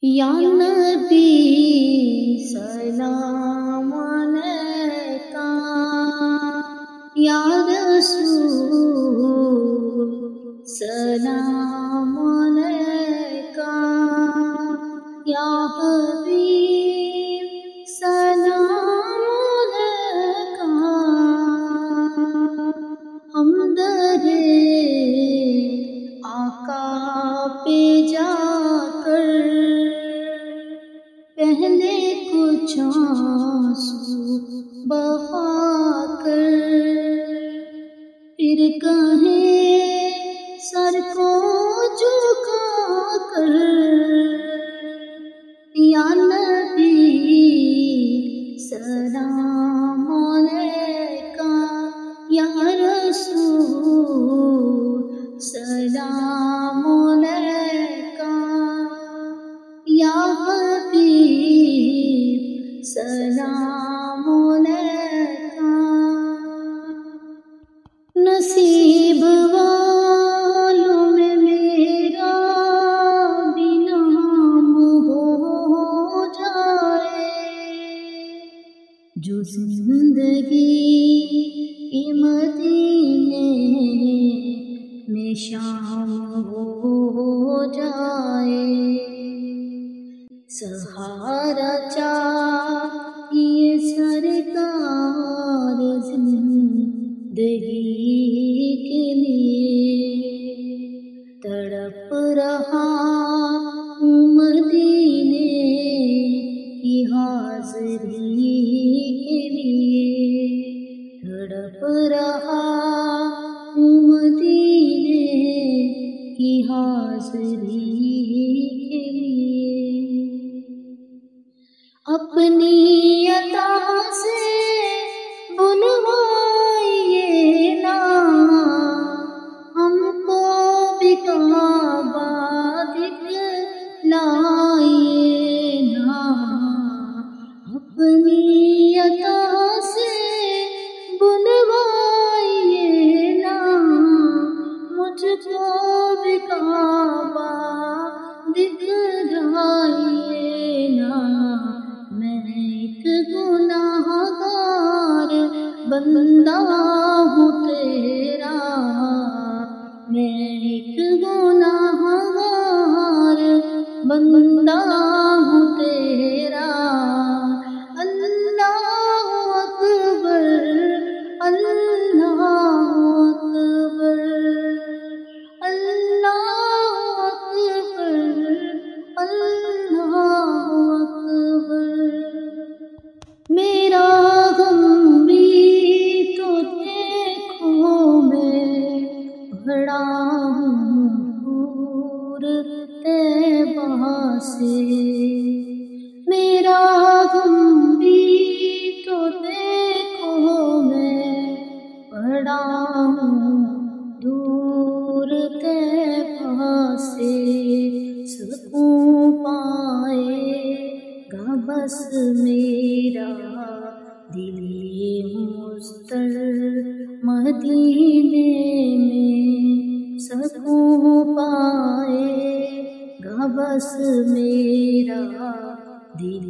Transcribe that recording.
یا نبی سلام علیکہ، یا رسول سلام علیکہ، یا حبیب سلام علیکہ، ہم در آقا پہ جا کر پہلے کچھ آنسو بہا کر پھر کہیں سر کو جھکا کر، یا نبی سلام علیکہ، یا رسول سلام علیکہ، یا حبیب سلام علیکہ۔ نصیب والوں میں میرا بھی نام ہو جائے، جو زندگی کی مدینے میں شام ہو جائے، سہارا چاہیے سرکار زندگی کے لیے، تڑپ رہا ہوں مدینے کی حاضری کے لیے، تڑپ رہا ہوں مدینے کی حاضری کے لیے۔ اپنی عطا سے بلوائیے نا ہم کو بھی کعبہ دکھلائیے نا، اپنی عطا سے بلوائیے نا مجھ کو بھی کعبہ دکھلائیے نا، میں ایک گناہ گار بندہ ہوں تیرا، میں ایک گناہ گار بندہ ہوں تیرا۔ اللہ اکبر، اللہ اکبر، اللہ اکبر، اللہ اکبر۔ میرا غم بھی تو دیکھو میں بڑا ہوں دور طیبہ سے، میرا غم بھی تو دیکھو میں بڑا ہوں دور طیبہ سے، سکون پائے گا بس میرا دل مضطر مدینے میں، سکون پائے گا بس میرا دل